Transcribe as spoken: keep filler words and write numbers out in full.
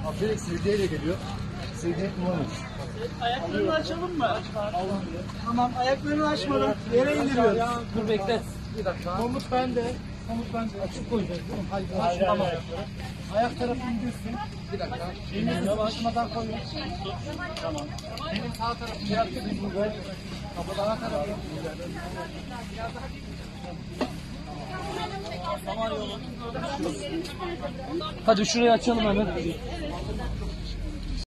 Aferin silgiyle geliyor. Silgiyi kullanıyoruz. Ayaklarını açalım mı? Tamam, ayaklarını açmadan yere indiriyoruz. Dur bekle. Bir dakika. Komut bende. Komut bende. Açık koyacağız değil mi? Hayır. Hayır, Tamam. hayır. Ayak tarafı indirsin. Bir dakika. Elinizi başlamadan koyun. Tamam. Benim sağ tarafım yaptım. Burada. Kapıdan tarafı. Hadi şurayı açalım hemen.